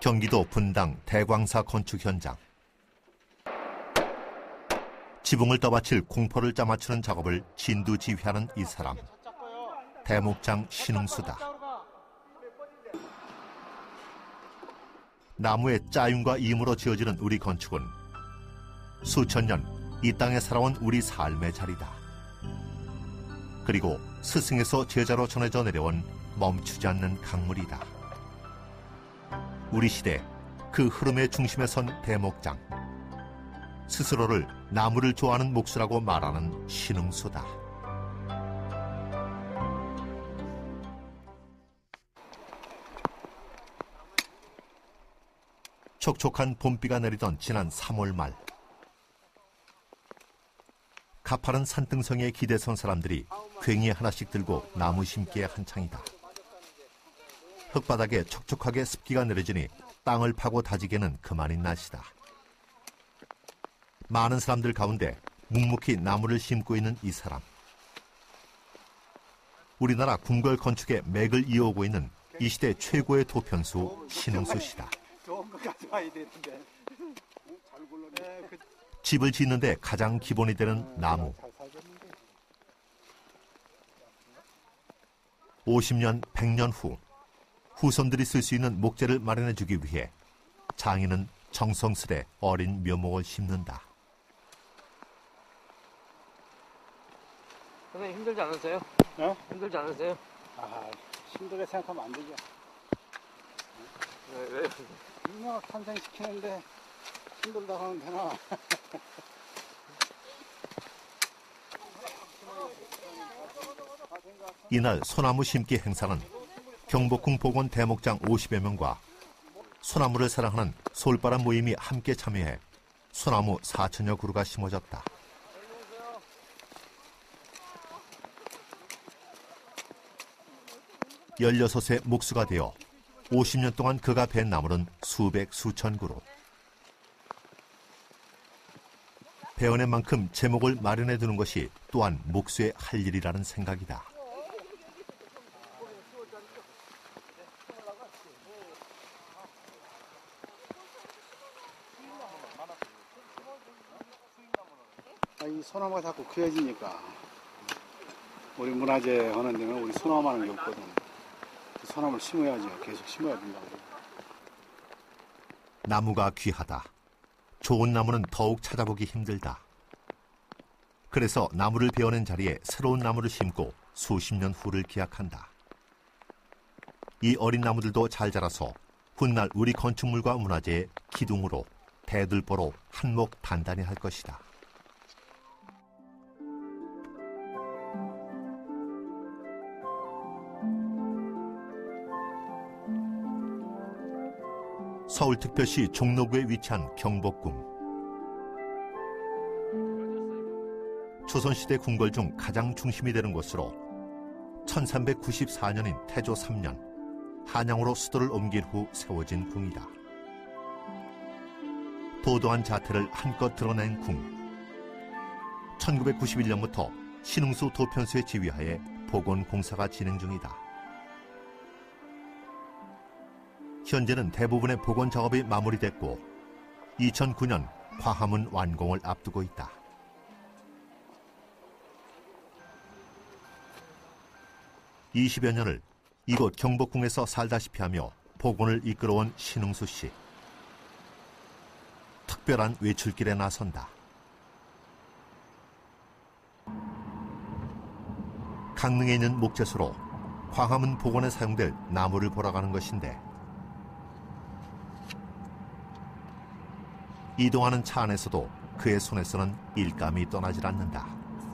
경기도 분당 대광사 건축 현장. 지붕을 떠받칠 공포를 짜맞추는 작업을 진두지휘하는 이 사람. 대목장 신흥수다. 나무의 짜윤과 이음으로 지어지는 우리 건축은 수천 년 이 땅에 살아온 우리 삶의 자리다. 그리고 스승에서 제자로 전해져 내려온 멈추지 않는 강물이다. 우리 시대 그 흐름의 중심에 선 대목장. 스스로를 나무를 좋아하는 목수라고 말하는 신흥수다. 촉촉한 봄비가 내리던 지난 3월 말. 가파른 산등성이에 기대선 사람들이 괭이 하나씩 들고 나무 심기에 한창이다. 흙바닥에 촉촉하게 습기가 내려지니 땅을 파고 다지기는 그만인 날씨다. 많은 사람들 가운데 묵묵히 나무를 심고 있는 이 사람. 우리나라 궁궐 건축의 맥을 이어오고 있는 이 시대 최고의 도편수 신흥수 씨다. 좋은 거 가져와야 되는데. 잘 굴러네. 집을 짓는 데 가장 기본이 되는 나무. 50년, 100년 후 후손들이 쓸 수 있는 목재를 마련해 주기 위해 장인은 정성스레 어린 묘목을 심는다. 선생님 힘들지 않으세요? 어? 힘들지 않으세요? 아, 힘들게 생각하면 안 되죠. 왜? 인명을 탄생시키는데 힘들다 하면 되나? 이날 소나무 심기 행사는 경복궁 복원 대목장 50여 명과 소나무를 사랑하는 솔바람 모임이 함께 참여해 소나무 4천여 그루가 심어졌다. 16의 목수가 되어 50년 동안 그가 벤 나무는 수백 수천 그루. 배워낸 만큼 제목을 마련해 두는 것이 또한 목수의 할 일이라는 생각이다. 이 소나무가 자꾸 귀해지니까 우리 문화재 하는 데는 우리 소나무하는 게 없거든. 그 소나무를 심어야죠. 계속 심어야 된다고. 나무가 귀하다. 좋은 나무는 더욱 찾아보기 힘들다. 그래서 나무를 베어낸 자리에 새로운 나무를 심고 수십 년 후를 기약한다. 이 어린 나무들도 잘 자라서 훗날 우리 건축물과 문화재의 기둥으로 대들보로 한몫 단단히 할 것이다. 서울특별시 종로구에 위치한 경복궁. 조선시대 궁궐 중 가장 중심이 되는 곳으로 1394년인 태조 3년 한양으로 수도를 옮긴 후 세워진 궁이다. 도도한 자태를 한껏 드러낸 궁. 1991년부터 신흥수 도편수의 지휘하에 복원 공사가 진행 중이다. 현재는 대부분의 복원 작업이 마무리됐고 2009년 광화문 완공을 앞두고 있다. (20여) 년을 이곳 경복궁에서 살다시피 하며 복원을 이끌어온 신흥수 씨. 특별한 외출길에 나선다. 강릉에 있는 목재소로 광화문 복원에 사용될 나무를 보러 가는 것인데 이동하는 차 안에서도 그의 손에서는 일감이 떠나질 않는다.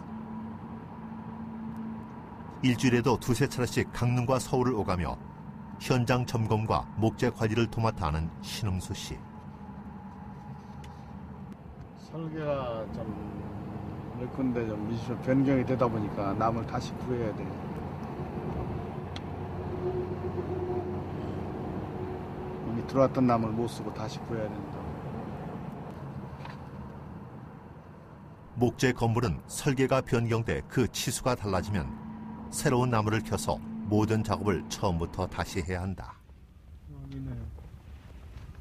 일주일에도 두세 차례씩 강릉과 서울을 오가며 현장 점검과 목재 관리를 도맡아 하는 신흥수 씨. 설계가 좀 넓은데 좀 미술 변경이 되다 보니까 나무를 다시 구해야 돼. 이미 들어왔던 나무를 못 쓰고 다시 구해야 된다. 목재 건물은 설계가 변경돼 그 치수가 달라지면 새로운 나무를 켜서 모든 작업을 처음부터 다시 해야 한다. 여기는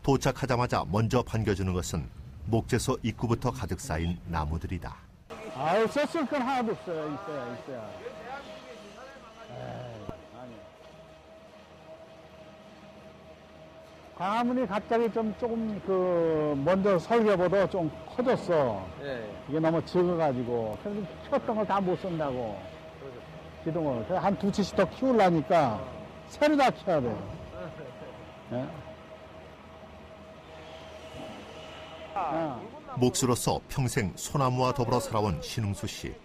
도착하자마자 먼저 반겨주는 것은 목재소 입구부터 가득 쌓인 나무들이다. 아유, 썼을 건 하나도 없어요. 있어야. 아니. 광화문이 갑자기 조금 먼저 설계보다 좀 커졌어. 네. 이게 너무 적어가지고. 그래서 키웠던 걸 다 못 쓴다고. 기둥을. 그래서 한 2채씩 더 키우려니까 새로 다 키워야 돼요. 예? 목수로서 평생 소나무와 더불어 살아온 신웅수 씨.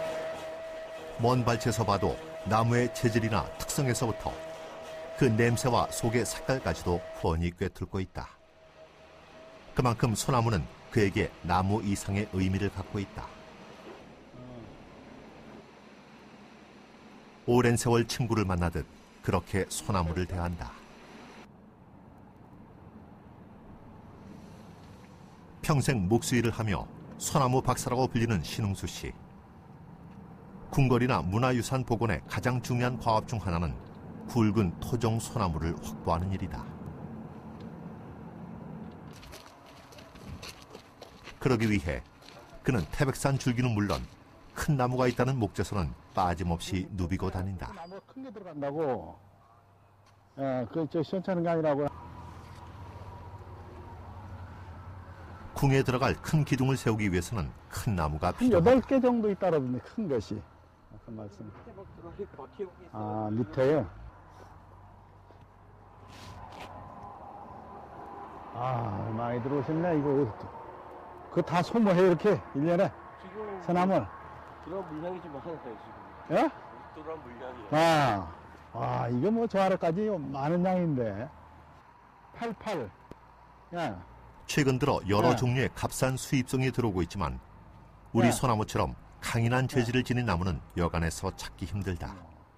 먼 발치에서 봐도 나무의 재질이나 특성에서부터 그 냄새와 속의 색깔까지도 훤히 꿰뚫고 있다. 그만큼 소나무는 그에게 나무 이상의 의미를 갖고 있다. 오랜 세월 친구를 만나듯 그렇게 소나무를 대한다. 평생 목수일을 하며 소나무 박사라고 불리는 신웅수 씨. 궁궐이나 문화유산 복원의 가장 중요한 과업 중 하나는 굵은 토종 소나무를 확보하는 일이다. 그러기 위해 그는 태백산 줄기는 물론 큰 나무가 있다는 목재소는 빠짐없이 누비고 다닌다. 나무가 큰 게 들어간다고. 저 시원찮은 게 아니라고. 궁에 들어갈 큰 기둥을 세우기 위해서는 큰 나무가 한 필요하다. 8개 정도 있다 그러던데, 큰 것이. 아까 말씀. 아, 밑에요? 아, 많이 들어오셨네, 이거. 그거 다 소모해, 이렇게, 1년에. 지금 소나무. 들어간 물량이 좀 많아요, 지금. 예? 들어간 물량이요. 이거 뭐 저 아래까지 많은 양인데. 88. 야. 최근 들어 여러 네. 종류의 값싼 수입종이 들어오고 있지만 우리 네. 소나무처럼 강인한 재질을 지닌 나무는 여간에서 찾기 힘들다.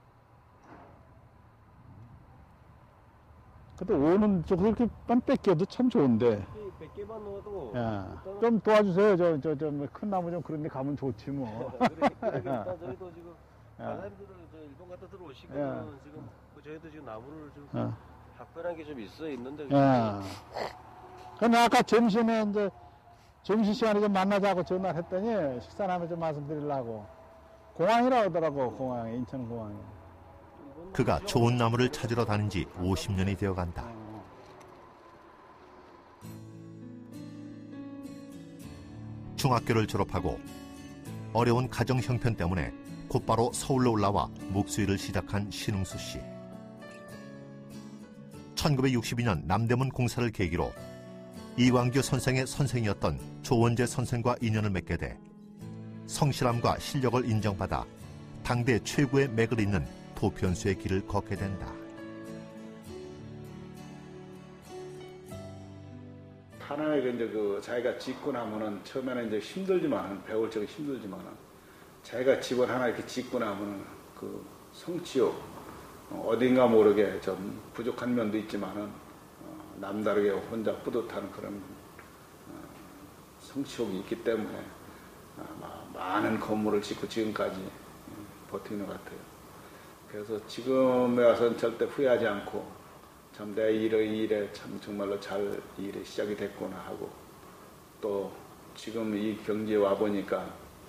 그래도 오는 저 그렇게 뺏겨도 참 좋은데. 100개만 넣어도. 좀 도와주세요. 큰 나무 좀 그런 데 가면 좋지 뭐. 일단 저희도 지금 사람들은 일본 갔다 들어오시면 지금 저희도 지금 나무를 좀 각별한 게 좀 있는데. 근데 아까 점심에 이제 점심시간에 좀 만나자고 전화를 했더니 식사하면 좀 말씀드리려고. 공항이라 하더라고, 공항에, 인천공항에. 그가 좋은 나무를 찾으러 다닌 지 50년이 되어간다. 중학교를 졸업하고 어려운 가정 형편 때문에 곧바로 서울로 올라와 목수일을 시작한 신웅수 씨. 1962년 남대문 공사를 계기로 이광규 선생의 선생이었던 조원재 선생과 인연을 맺게 돼 성실함과 실력을 인정받아 당대 최고의 맥을 잇는 도편수의 길을 걷게 된다. 하나의 이제 자기가 짓고 나면은 처음에는 이제 힘들지만 배울 적은 힘들지만은 자기가 집을 하나 이렇게 짓고 나면은 그 성취욕 어딘가 모르게 좀 부족한 면도 있지만은 남다르게 혼자 뿌듯한 그런 성취욕이 있기 때문에 많은 건물을 짓고 지금까지 버티는 것 같아요. 그래서 지금에 와서는 절대 후회하지 않고 참 내 일에 참 정말로 잘 일이 시작이 됐구나 하고 또 지금 이 경지에 와 보니까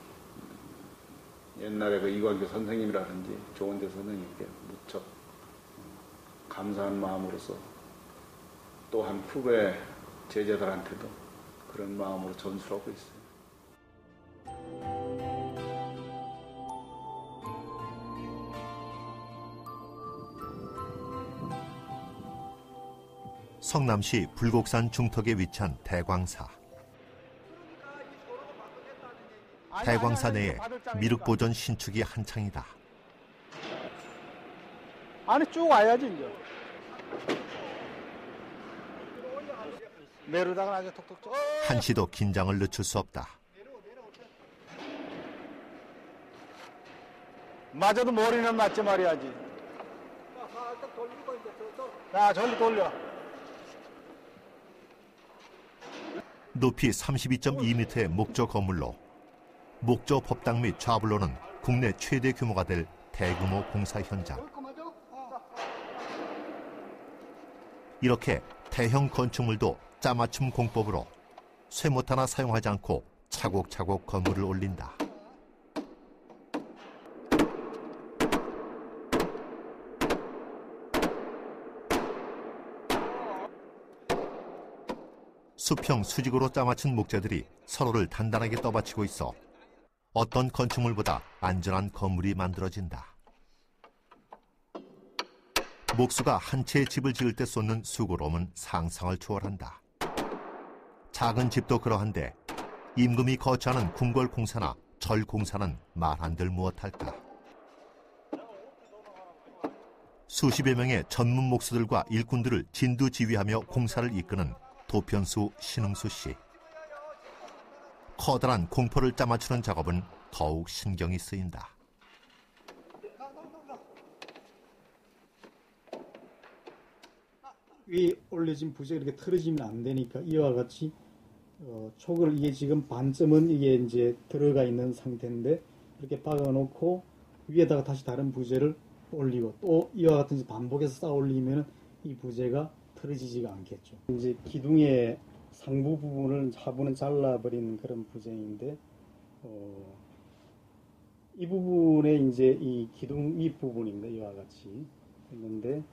옛날에 그 이광규 선생님이라든지 조원재 선생님께 무척 감사한 마음으로서 또한 후배 제자들한테도 그런 마음으로 전수하고 있어요. 성남시 불곡산 중턱에 위치한 대광사. 대광사 내에 미륵보전 신축이 한창이다. 아니 쭉 와야지 이제. 내려다가 아주 톡톡. 한시도 긴장을 늦출 수 없다. 맞아도 머리는 맞지 말이야지. 자, 저리 돌려. 높이 32.2m의 목조 건물로 목조 법당 및 좌불로는 국내 최대 규모가 될 대규모 공사 현장. 이렇게 대형 건축물도 짜맞춤 공법으로 쇠못 하나 사용하지 않고 차곡차곡 건물을 올린다. 수평 수직으로 짜맞춘 목재들이 서로를 단단하게 떠받치고 있어 어떤 건축물보다 안전한 건물이 만들어진다. 목수가 한 채의 집을 지을 때 쏟는 수고로움은 상상을 초월한다. 작은 집도 그러한데 임금이 거처하는 궁궐 공사나 절 공사는 말 한들 무엇할까. 수십여 명의 전문 목수들과 일꾼들을 진두지휘하며 공사를 이끄는 도편수 신흥수 씨. 커다란 공포를 짜맞추는 작업은 더욱 신경이 쓰인다. 위에 올려진 부재가 이렇게 틀어지면 안 되니까 이와 같이 촉을 이게 지금 반점은 이게 이제 들어가 있는 상태인데 이렇게 박아놓고 위에다가 다시 다른 부재를 올리고 또 이와 같은 반복해서 쌓아 올리면 이 부재가 틀어지지가 않겠죠. 이제 기둥의 상부 부분을 하부는 잘라버린 그런 부재인데 이 부분에 이제 이 기둥 윗 부분입니다. 이와 같이 있는데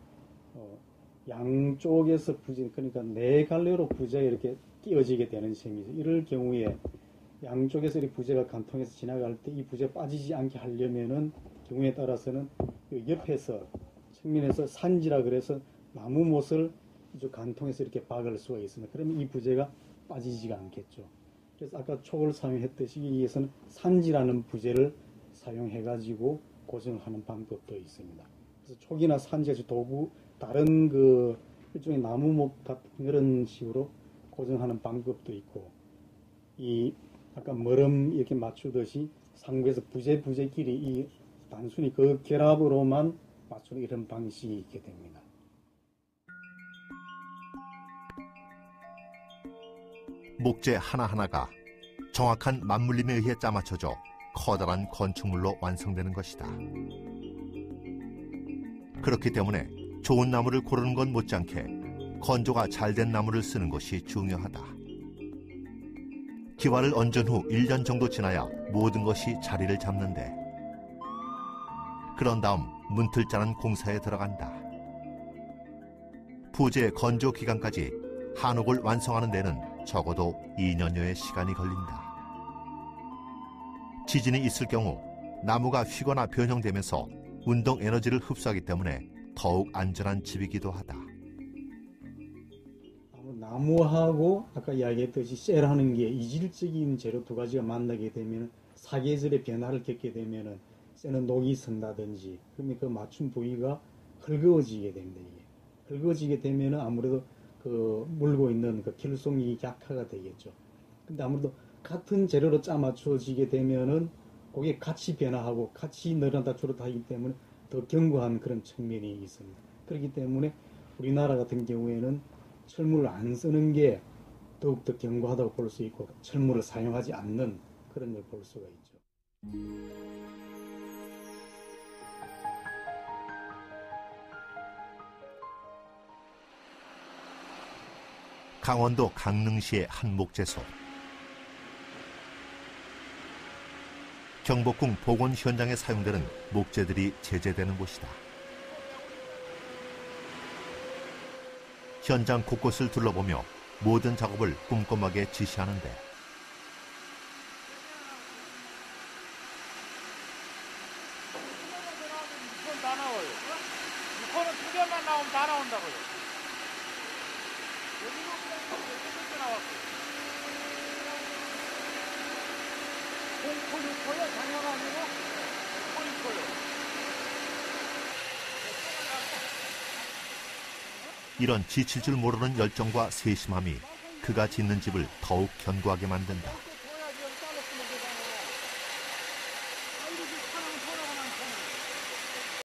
양쪽에서 부재, 그러니까 네 갈래로 부재가 이렇게 끼어지게 되는 셈이죠. 이럴 경우에 양쪽에서 이 부재가 관통해서 지나갈 때 이 부재 빠지지 않게 하려면은 경우에 따라서는 옆에서 측면에서 산지라 그래서 나무 못을 이쪽 관통해서 이렇게 박을 수가 있습니다. 그러면 이 부재가 빠지지가 않겠죠. 그래서 아까 촉을 사용했듯이 여기에서는 산지라는 부재를 사용해가지고 고정하는 방법도 있습니다. 그래서 촉이나 산지 도구 다른 그 일종의 나무목 같은 그런 식으로 고정하는 방법도 있고 이 아까 머름 이렇게 맞추듯이 상부에서 부재끼리 이 단순히 그 결합으로만 맞추는 이런 방식이 있게 됩니다. 목재 하나하나가 정확한 맞물림에 의해 짜맞춰져 커다란 건축물로 완성되는 것이다. 그렇기 때문에 좋은 나무를 고르는 건 못지않게 건조가 잘 된 나무를 쓰는 것이 중요하다. 기와를 얹은 후 1년 정도 지나야 모든 것이 자리를 잡는데 그런 다음 문틀 짜는 공사에 들어간다. 부재 건조 기간까지 한옥을 완성하는 데는 적어도 2년여의 시간이 걸린다. 지진이 있을 경우 나무가 휘거나 변형되면서 운동 에너지를 흡수하기 때문에 더욱 안전한 집이기도 하다. 나무하고 아까 이야기했듯이 쇠라는 게 이질적인 재료 두 가지가 만나게 되면 사계절의 변화를 겪게 되면은 쇠는 녹이 선다든지 그러면 그 맞춤 부위가 헐거워지게 됩니다. 이게 헐거워지게 되면은 아무래도 그 물고 있는 그 결속력이 약화가 되겠죠. 근데 아무래도 같은 재료로 짜 맞춰지게 되면은 그게 같이 변화하고 같이 늘어난다 줄어들다 하기 때문에 더 견고한 그런 측면이 있습니다. 그렇기 때문에 우리나라 같은 경우에는 철물을 안 쓰는 게 더욱더 견고하다고 볼 수 있고 철물을 사용하지 않는 그런 걸 볼 수가 있죠. 강원도 강릉시의 한 목재소. 경복궁 복원 현장에 사용되는 목재들이 제재되는 곳이다. 현장 곳곳을 둘러보며 모든 작업을 꼼꼼하게 지시하는데 이건 다 나와요. 6호는 2개만 나오면 다 나온다고요. 여기도 이렇게 나왔고. 공포 6호요? 장난 아니고? 공포 6호요. 이런 지칠 줄 모르는 열정과 세심함이 그가 짓는 집을 더욱 견고하게 만든다.